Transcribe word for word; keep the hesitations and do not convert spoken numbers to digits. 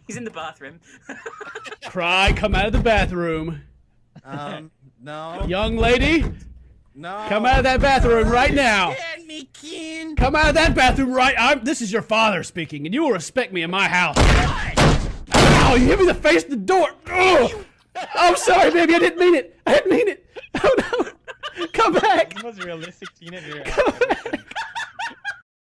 He's in the bathroom. Cry, come out of the bathroom. Um, no. Young lady, No. come out of that bathroom right now. Stand me, Ken. Come out of that bathroom right. I'm, this is your father speaking, and you will respect me in my house. Ow! You hit me in the face with the door. Ugh. I'm sorry, baby. I didn't mean it. I didn't mean it. Oh no! Come back. The most realistic teenager. Come back.